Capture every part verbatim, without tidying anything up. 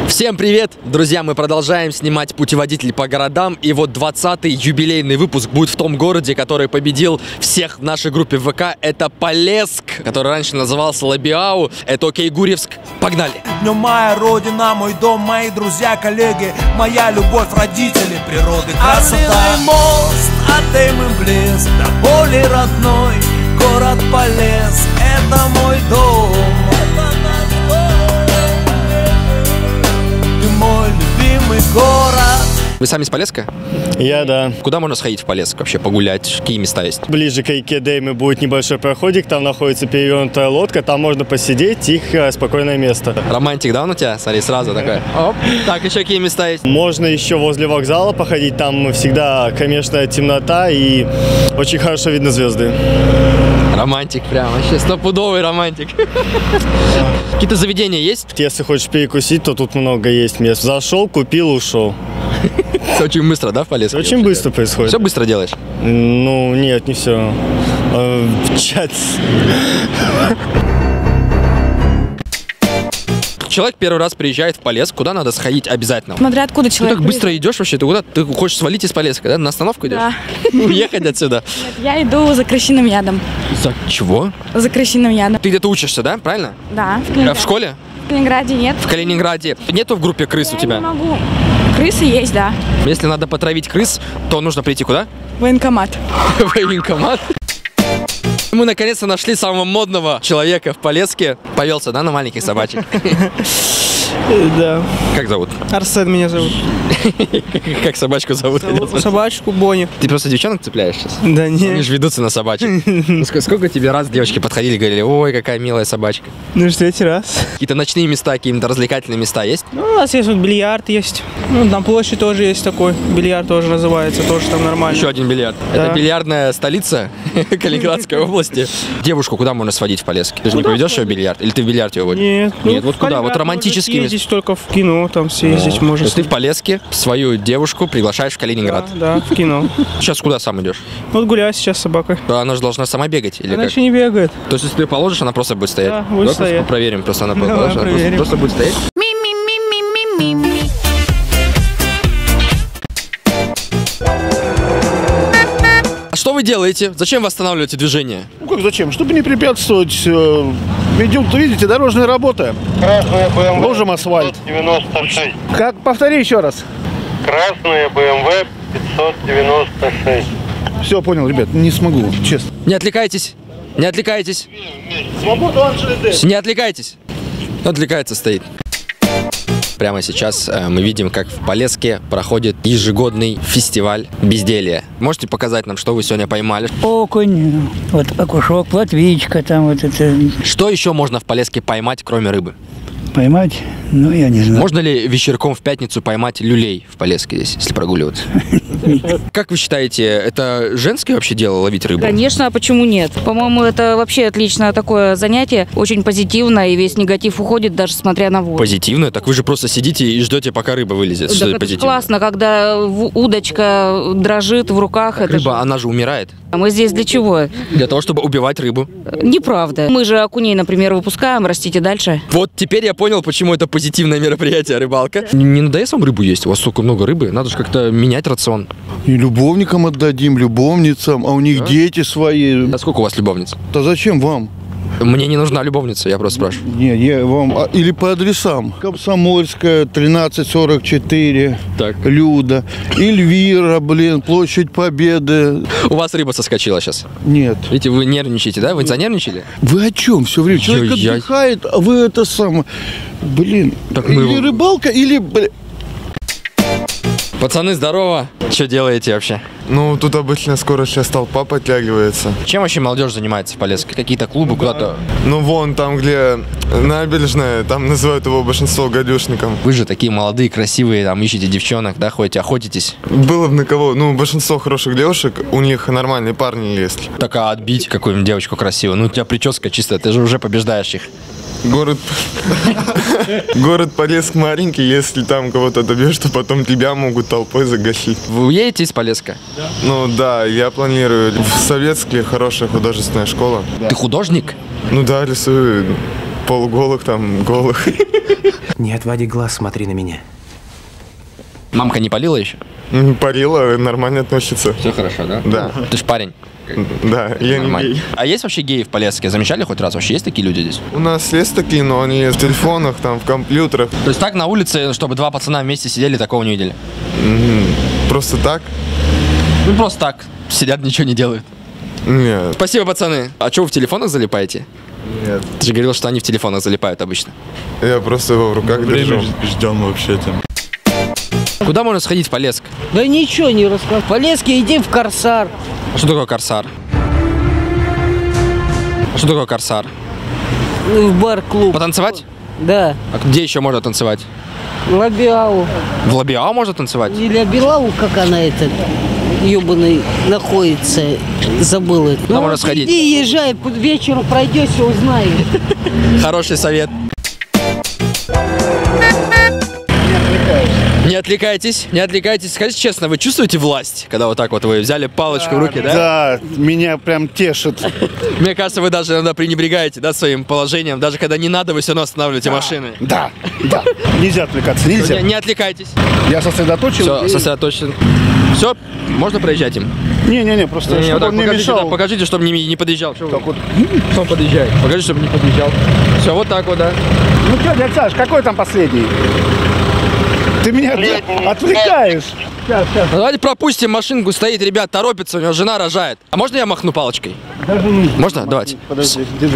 Всем привет! Друзья, мы продолжаем снимать путеводитель по городам. И вот двадцатый юбилейный выпуск будет в том городе, который победил всех в нашей группе в ВК. Это Полесск, который раньше назывался Лабиау. Это Окей-Гурьевск. Погнали! Но моя родина, мой дом, мои друзья, коллеги, моя любовь, родители, природы, красота. Мост, а ты мой блеск, до боли родной, город Полесск, это мой дом. Ты мой любимый город. Вы сами с Полесска? Я, да. Куда можно сходить в Полесск вообще, погулять? Какие места есть? Ближе к реке Дейме будет небольшой проходик, там находится перевернутая лодка, там можно посидеть, тихо, спокойное место. Романтик, да, он у тебя? Смотри, сразу такой. Оп. Так, еще какие места есть? Можно еще возле вокзала походить, там всегда кромешная темнота и очень хорошо видно звезды. Романтик прям, вообще стопудовый романтик. Какие-то заведения есть? Если хочешь перекусить, то тут много есть мест. Зашел, купил, ушел. Очень быстро, да, в Полесске? Очень быстро происходит. Все быстро делаешь? Ну, нет, не все. Чат. Человек первый раз приезжает в Полесск, куда надо сходить обязательно? Смотря откуда человек. Ты так быстро идешь вообще, ты куда? Ты хочешь свалить из Полесска, да? На остановку идешь? Да. Уехать отсюда? Нет, я иду за крысиным ядом. За чего? За крысиным ядом. Ты где-то учишься, да? Правильно? Да. В, А в школе? В Калининграде нет. В Калининграде. Нету в группе крыс Я у тебя? не могу. Крысы есть, да. Если надо потравить крыс, то нужно прийти куда? Военкомат. В военкомат. Мы наконец-то нашли самого модного человека в Полесске. Повелся, да, на маленьких собачек? Да. Как зовут? Арсен меня зовут. Как собачку зовут? Собачку Бонни. Ты просто девчонок цепляешь сейчас? Да Они не. же ведутся на собачек. Ну, ск- Сколько тебе раз девочки подходили и говорили: ой, какая милая собачка? Ну, в третий раз. Какие-то ночные места, какие-то развлекательные места есть? Ну, у нас есть вот бильярд есть. Ну, там площадь тоже есть такой. Бильярд тоже называется, тоже там нормально. Еще один бильярд. Да. Это бильярдная столица Калининградской области. Девушку куда можно сводить в Полесске? Ты же не Куда поведешь ее в бильярд? Или ты в бильярд ее водишь? Нет. Нет, ну, вот в куда? Вот Калининград романтические можно места. съездить только в кино, там съездить То можно. есть ты в Полесске свою девушку приглашаешь в Калининград? Да, да, в кино. Сейчас куда сам идешь? Вот гуляю сейчас с собакой. Да, она же должна сама бегать или Она как? еще не бегает. То есть если ты ее положишь, она просто будет стоять? Да, будет Давай просто стоять. проверим, просто она Давай, положит, она просто, проверим. просто будет стоять. А что вы делаете? Зачем вы останавливаете движение? Ну как зачем? Чтобы не препятствовать. э, Идем, видите, дорожная работа. Красная бэ эм вэ Ложим асфальт. пятьсот девяносто шесть. Как? Повтори еще раз. Красная бэ эм вэ пятьсот девяносто шесть. Все, понял, ребят, не смогу, честно. Не отвлекайтесь. Не отвлекайтесь. Свободу, Анджелес. Не отвлекайтесь. Отвлекается, стоит. Прямо сейчас э, мы видим, как в Полесске проходит ежегодный фестиваль безделья. Можете показать нам, что вы сегодня поймали? Окунь, вот окушок, плотвичка, там вот это Что еще можно в Полесске поймать, кроме рыбы? поймать, ну я не знаю. Можно ли вечерком в пятницу поймать люлей в Полесске здесь, если прогуливаться? Как вы считаете, это женское вообще дело ловить рыбу? Конечно, а почему нет? По-моему, это вообще отличное такое занятие, очень позитивно, и весь негатив уходит, даже смотря на воду. Позитивно? Так вы же просто сидите и ждете, пока рыба вылезет. Что Так это это ж позитивно? классно, когда в- удочка дрожит в руках. Так это рыба, ж- она же умирает. А мы здесь для чего? Для того, чтобы убивать рыбу. Неправда. Мы же окуней, например, выпускаем, растите дальше. Вот теперь я понял, почему это позитивное мероприятие, рыбалка. Не, не надоест вам рыбу есть? У вас столько много рыбы. Надо же как-то менять рацион. И любовникам отдадим, любовницам, а у них дети свои. А сколько у вас любовниц? Да зачем вам? Мне не нужна любовница, я просто спрашиваю. Не, я вам. а, или по адресам. Комсомольская, тринадцать сорок четыре, Так. Люда. Эльвира, блин, Площадь Победы. У вас рыба соскочила сейчас. Нет. Видите, вы нервничаете, да? Вы занервничали? Вы о чем все время? Человек Ой-ой. отдыхает, а вы это самое. Блин. Так мы или его- рыбалка, или. блин, Пацаны, здорово. Что делаете вообще? Ну, тут обычно скоро сейчас толпа подтягивается. Чем вообще молодежь занимается в Полесске? Какие-то клубы куда-то? Ну, вон там, где набережная, там называют его большинство гадюшником. Вы же такие молодые, красивые, там ищете девчонок, да, ходите, охотитесь. Было бы на кого. Ну, большинство хороших девушек, у них нормальные парни есть. Так, а отбить какую-нибудь девочку красивую? Ну, у тебя прическа чистая, ты же уже побеждаешь их. Город... Город Полесск маленький, если там кого-то добьешь, то потом тебя могут толпой загасить. Вы уедете из Полесска? Ну да, я планирую. В Советске хорошая художественная школа. Ты художник? Ну да, рисую полуголых, там, голых. Не отводи глаз, смотри на меня. Мамка не палила еще? Парила, нормально относится. Все хорошо, да? Да. Ты ж парень. Да, я не гей. А есть вообще геи в Полесске? Замечали хоть раз? Вообще есть такие люди здесь? У нас есть такие, но они в телефонах, там, в компьютерах. То есть так на улице, чтобы два пацана вместе сидели, такого не видели? Угу. Просто так? Ну просто так. Сидят, ничего не делают. Нет. Спасибо, пацаны. А что, вы в телефонах залипаете? Нет. Ты же говорил, что они в телефонах залипают обычно. Я просто его в руках держу. Ждем вообще-то. Куда можно сходить в Полесск? Да ничего не расскажу. В Полесске иди в Корсар. А что такое Корсар? А что такое Корсар? В бар-клуб. Потанцевать? Да. А где еще можно танцевать? Лабиау. В Лабиау можно танцевать? Не Лабиау, как она этот ебаный находится, забыл это. Куда можно сходить? Иди, езжай, вечером пройдешься, узнаешь. Хороший совет. Не отвлекайтесь, не отвлекайтесь. Скажите честно, вы чувствуете власть, когда вот так вот вы взяли палочку в руки, да? Да, меня прям тешит. Мне кажется, вы даже иногда пренебрегаете, да, своим положением. Даже когда не надо, вы все равно останавливаете машины. Да, да. Нельзя отвлекаться, нельзя. Не, не отвлекайтесь. Я сосредоточен. Все, и... сосредоточен. Все, можно проезжать им? Не-не-не, просто Не, не, чтобы вот он не покажите, мешал. да, покажите, чтобы не, не подъезжал. Что Так вот. он подъезжает? Покажите, чтобы не подъезжал. Все, вот так вот, да. Ну что, дядя Саш, какой там последний? Ты меня отвлекаешь. Сейчас, сейчас. Ну, давайте пропустим машинку, стоит, ребят, торопится, у него жена рожает. А можно я махну палочкой? Даже не... Можно? Давайте. Подожди, держи.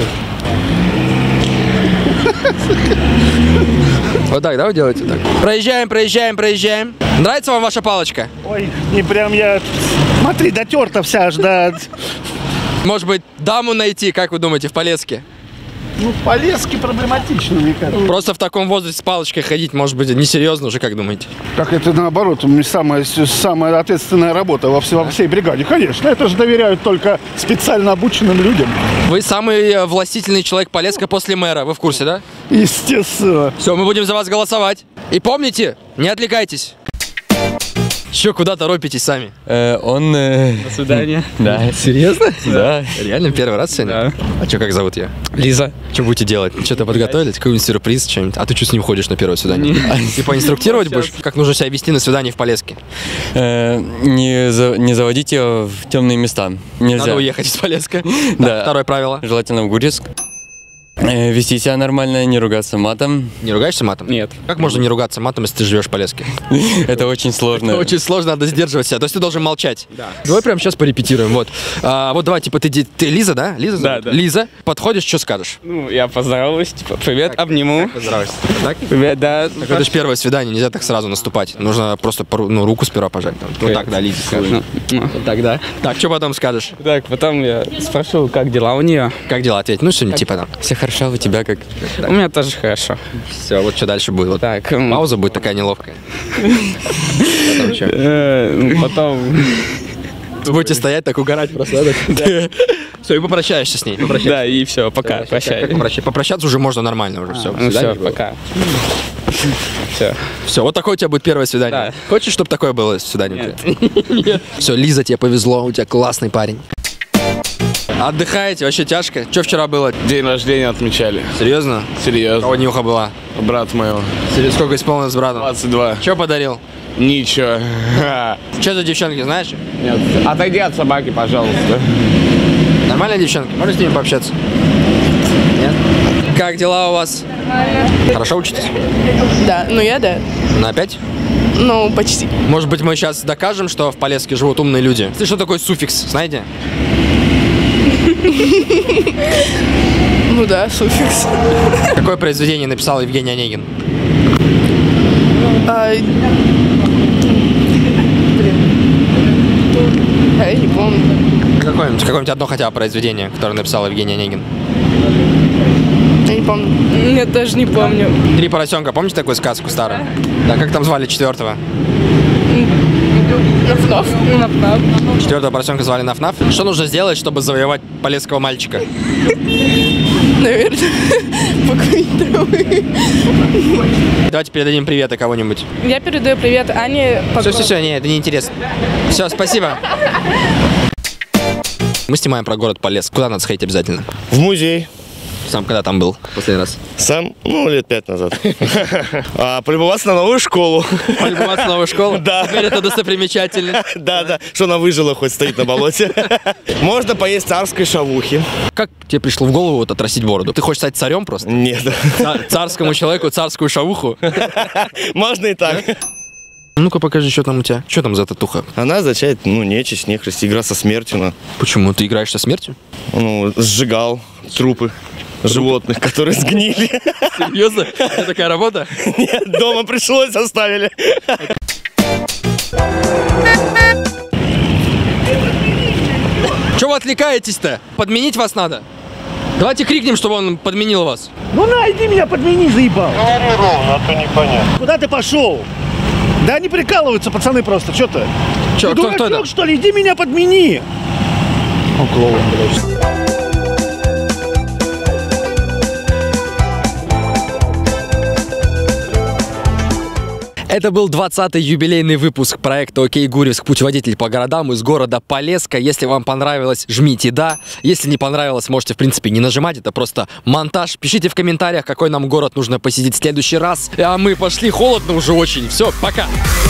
Вот так, да, вы делаете так? Проезжаем, проезжаем, проезжаем. Нравится вам ваша палочка? Ой, не прям я... Смотри, дотерта вся аж, да. Может быть, даму найти, как вы думаете, в Полесске? Ну, в Полесске проблематично, мне кажется. Просто в таком возрасте с палочкой ходить, может быть, несерьезно уже, как думаете? Так это наоборот, у меня самая, самая ответственная работа во всей, во всей бригаде. Конечно, это же доверяют только специально обученным людям. Вы самый властительный человек Полесска после мэра, вы в курсе, да? Естественно. Все, мы будем за вас голосовать. И помните, не отвлекайтесь. Че, куда торопитесь сами? Э, он... Э... До свидания. Да. Серьезно? Да. Реально первый раз сегодня? Да. А что, как зовут ее? Лиза. Что будете делать? Что-то подготовили? Какой-нибудь сюрприз, что-нибудь? А ты что с ним ходишь на первое свидание? Ты поинструктировать будешь? Как нужно себя вести на свидании в Полесске? Э, не, за, не заводить ее в темные места. Нельзя. Надо уехать из Полесска. Да. Второе правило. Желательно в Гурьевск. Э, вести себя нормально, не ругаться матом. Не ругаешься матом? Нет. Как можно не ругаться матом, если ты живешь в Полесске? Это очень сложно. Это очень сложно, надо сдерживать себя. То есть ты должен молчать. Да. Давай прямо сейчас порепетируем. Вот, а, вот давай, типа, ты, ты Лиза, да? Лиза Да, зовут? да. Лиза, подходишь, что скажешь? Ну, я поздороваюсь, типа, привет, обниму. Поздравайся. Так? Привет, да. Так это же первое свидание, нельзя так сразу наступать. Нужно просто пору- ну, руку сперва пожать. Там. Вот так, да, Лизе скажешь. Ну, ну. Вот так, да. Так, что потом скажешь? Так, потом я спрошу, как дела у нее. Как дела? Ответь. Ну, что-нибудь типа там. Все хорошо, у тебя как? У меня тоже хорошо. Все, вот что дальше будет. Вот Так, м, пауза будет такая неловкая. Потом что? э, ну, потом... Вы будете стоять, так угорать просто. Все, и попрощаешься с ней. Попрощайся. Да, и все, пока, Как прощай. попроща- Попрощаться уже можно нормально уже. Все, Ну все, пока. Все. Все, вот такое у тебя будет первое свидание. Да. Хочешь, чтобы такое было свидание? Нет. Все, Лиза, тебе повезло, у тебя классный парень. Отдыхаете? Вообще тяжко? Что вчера было? День рождения отмечали. Серьезно? Серьезно. Кого нюха была? Брат моего. Серьезно? Сколько исполнилось брату? двадцать два. Что подарил? Ничего. Что за девчонки, знаешь? Нет. Отойди от собаки, пожалуйста. Нормальные девчонки? Можно с ними пообщаться? Нет? Как дела у вас? Нормально. Хорошо учитесь? Да, ну я да. На пять? Ну, почти. Может быть, мы сейчас докажем, что в Полесске живут умные люди? Ты что такое суффикс, знаете? Ну да, суффикс. Какое произведение написал Евгений Онегин? А, блин. А я не помню. Какое-нибудь, какое-нибудь одно хотя бы произведение, которое написал Евгений Онегин? Я не помню. Нет, даже не помню. Три поросенка, помните такую сказку старую? Да, как там звали четвертого? Наф-наф. Наф-наф. Четвертого поросенка звали Наф-Наф. Что нужно сделать, чтобы завоевать полесского мальчика? Наверное, покурить травы. Давайте передадим приветы кого-нибудь. Я передаю привет Ане. Все-все-все, не, это не интересно. Все, спасибо. Мы снимаем про город Полесск. Куда надо сходить обязательно? В музей. Сам когда там был последний раз? Сам, ну, лет пять назад. А, полюбоваться на новую школу. Полюбоваться на новую школу? Да. Теперь это достопримечательность. Да, да, что она выжила, хоть стоит на болоте. Можно поесть царской шавухи. Как тебе пришло в голову вот отрастить бороду? Ты хочешь стать царем просто? Нет. Царскому человеку царскую шавуху? Можно и так. Ну-ка покажи, что там у тебя. Что там за татуха? Она означает, ну, нечисть, нехристь, игра со смертью. Ну. Почему? Ты играешь со смертью? Ну, сжигал трупы животных, которые сгнили. Серьезно? Это такая работа? Нет, дома пришлось, оставили. Чего вы отвлекаетесь-то? Подменить вас надо. Давайте крикнем, чтобы он подменил вас. Ну на, иди меня подмени, заебал. Говори ровно, а то непонятно. Куда ты пошел? Да они прикалываются, пацаны, просто. Что ты? Че, ты кто, дурачок, кто это? что ли? Иди меня подмени. Он клоун, блядь. Это был двадцатый юбилейный выпуск проекта «Окей Гурьевск. Путеводитель по городам» из города Полесска. Если вам понравилось, жмите «да». Если не понравилось, можете, в принципе, не нажимать. Это просто монтаж. Пишите в комментариях, какой нам город нужно посетить в следующий раз. А мы пошли, холодно уже очень. Все, пока.